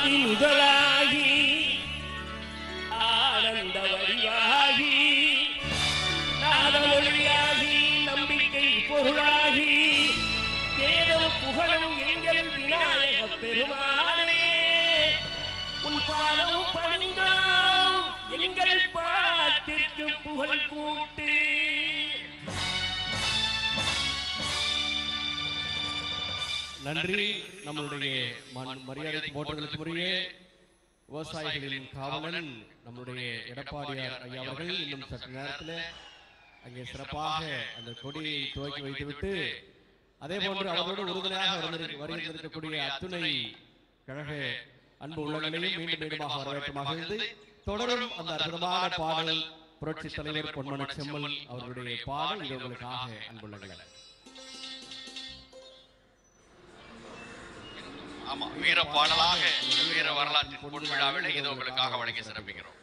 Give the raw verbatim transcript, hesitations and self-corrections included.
ஆதி முதலாகி ஆனந்த வடிவாகி நாதமொழியாகி நம்பிக்கை பொருளாகி வேதம் புகழும் எங்கள் விநாயக பெருமானே உன் பாதம் பணிந்தோம் எங்கள் பாட்டிற்கு புகழ் கூட்டு. நன்றி. நம்மளுடைய மரியாதை போற்றுதலுக்குரிய விவசாயிகளின் காவலன் நம்முடைய எடப்பாடியார் ஐயா அவர்கள் இன்னும் சற்று நேரத்தில் அங்கே சிறப்பாக அந்த கொடியை துவக்கி வைத்துவிட்டு அதே போன்று அவரோடு உறுதுணையாக வருகின்றிருக்கக்கூடிய அத்துணை கழக அன்பு உள்ளங்களையும் மீண்டும் மீண்டுமாக வரவேற்றமாக இருந்து தொடரும் அந்த அற்புதமான பாடல் புரட்சி தலைவர் பொன்மன செம்மல் அவர்களுடைய பாடல் இது உங்களுக்காக அன்புள்ளங்களை. ஆமா, வீர பாடலாக வீர வரலாற்றின் பொன் விழாவில் இது உங்களுக்காக வழங்கி சிறப்பிக்கிறோம்.